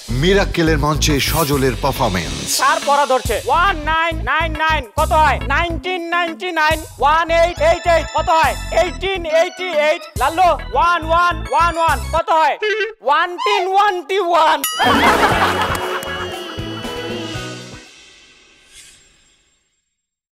মিরাক্কেলের মঞ্চে সজলের performance. Sir পড়া ধরছে 1999 কত হয় 1999 1888 কত হয় 1888 লাল্লো 1111 কত হয় 1311